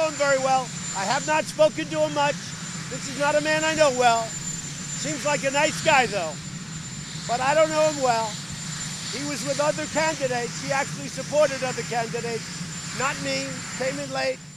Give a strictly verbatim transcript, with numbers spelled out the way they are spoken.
know him very well. I have not spoken to him much. This is not a man I know well. Seems like a nice guy, though. But I don't know him well. He was with other candidates. He actually supported other candidates. Not me. Came in late.